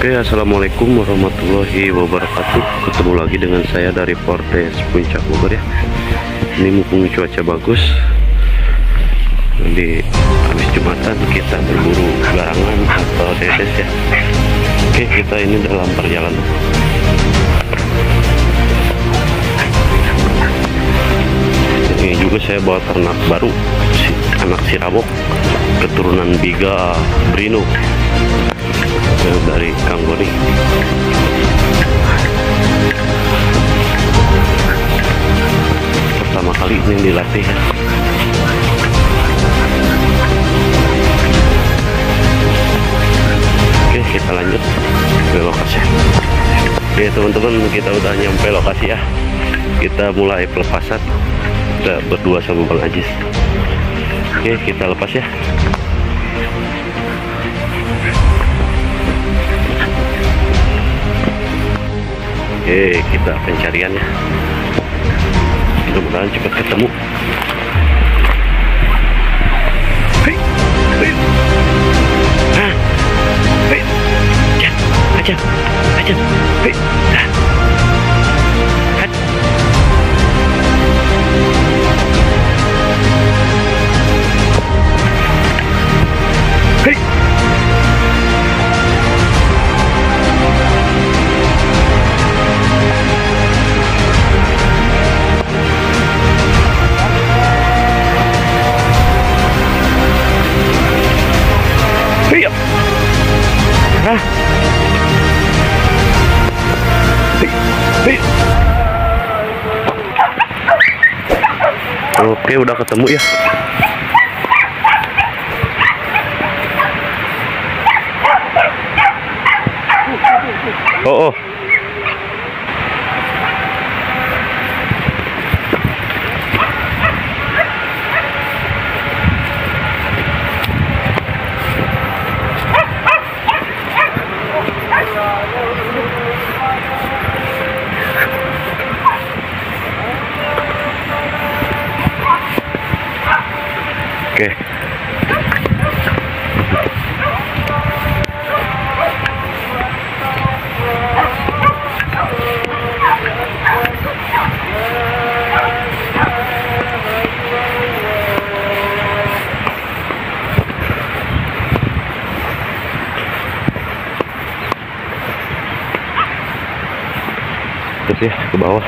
Oke, assalamualaikum warahmatullahi wabarakatuh. Ketemu lagi dengan saya dari Portes Puncak Bogor ya. Ini mumpung cuaca bagus, di habis Jumatan kita berburu garangan atau dedes ya. Oke, kita ini dalam perjalanan. Ini juga saya bawa ternak baru, anak sirabok keturunan Biga Brino dari Kang Goni. Pertama kali ini dilatih ya. Oke, kita lanjut ke lokasi. Oke teman-teman, kita udah nyampe lokasi ya. Kita mulai pelepasan. Kita berdua sama Bang Ajis. Oke, kita lepas ya. Oke, kita pencarian ya. Mudah-mudahan cepat ketemu. Hei, hei, hei, aja, hei, hei. Oke, udah ketemu ya. Oh. Oke. Terus ya ke bawah.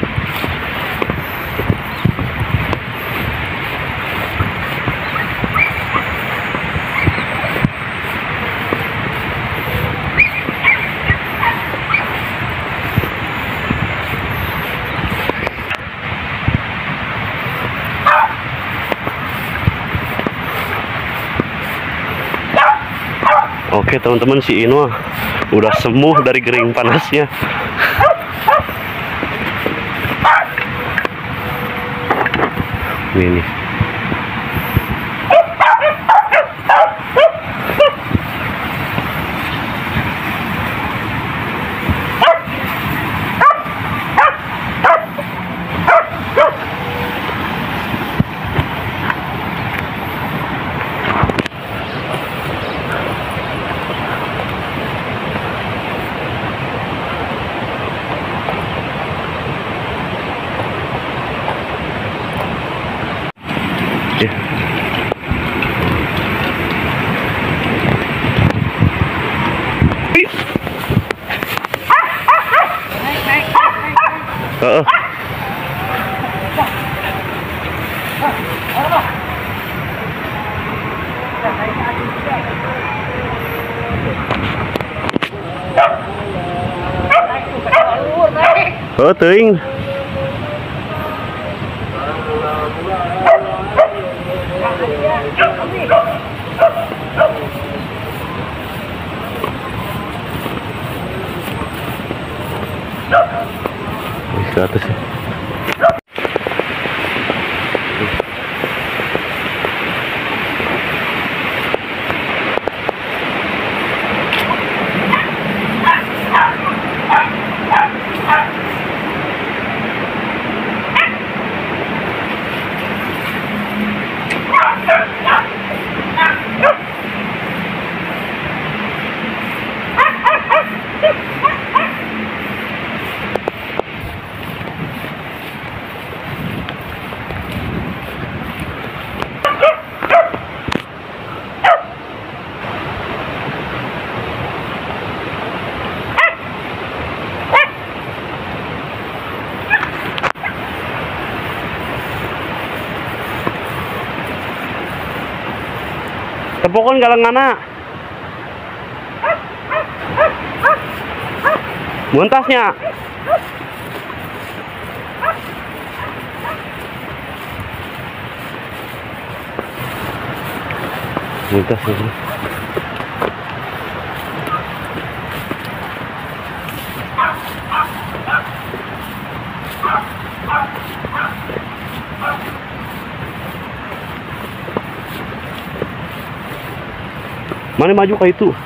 Oke teman-teman, si Ino udah sembuh dari kering panasnya. Ini. Teuing. Ke atas ya. Tepokon galangana. Muntasnya. Muntasnya. Mana maju kayak itu?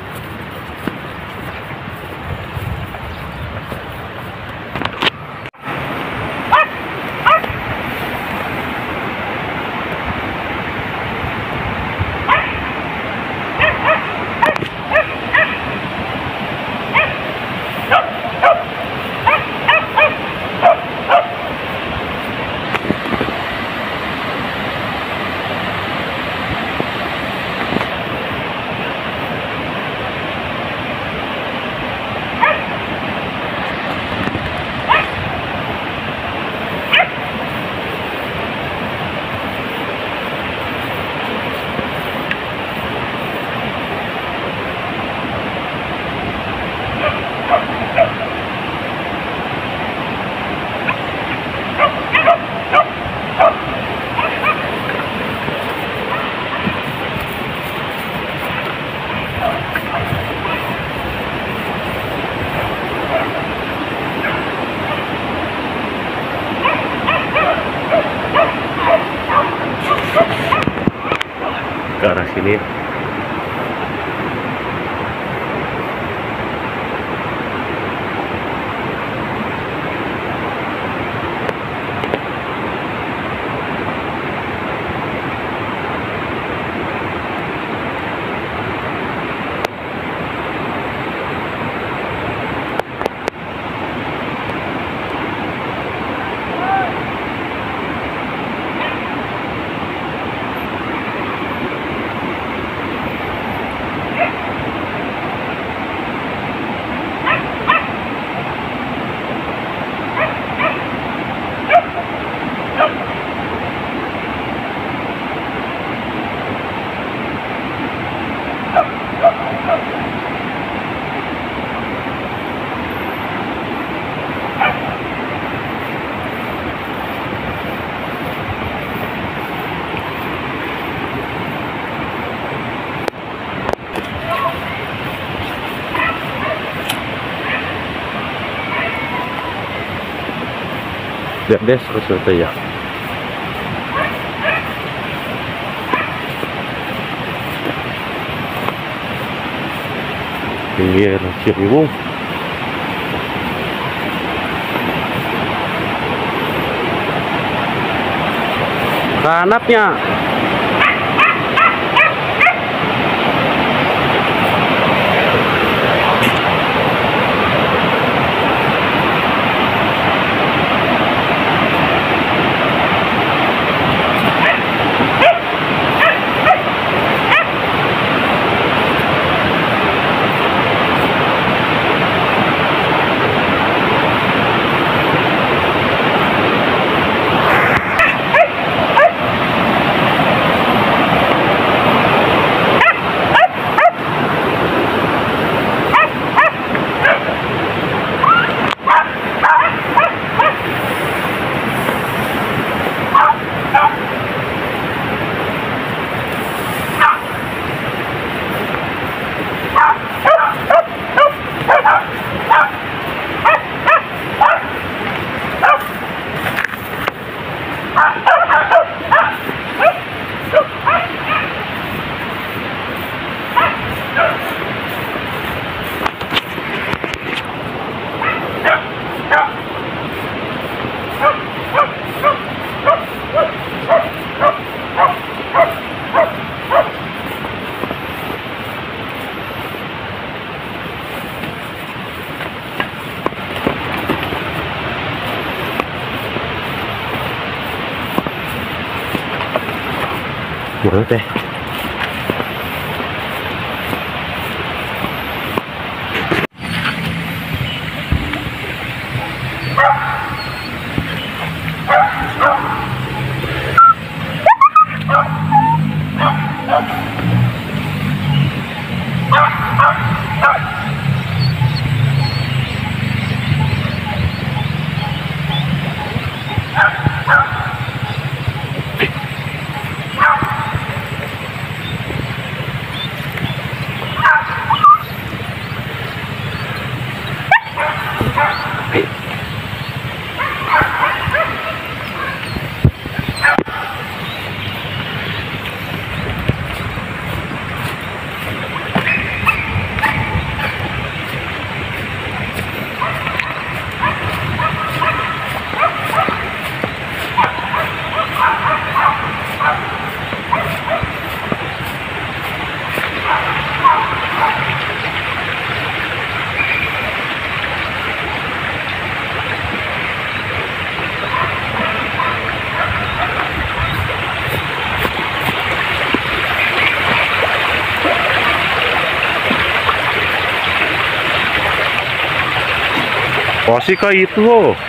Ke arah sini. Lihat deh sesuatu ya. Pinggir Ciliwung. Kanapnya. Gimana teh? Pasti kayak itu loh.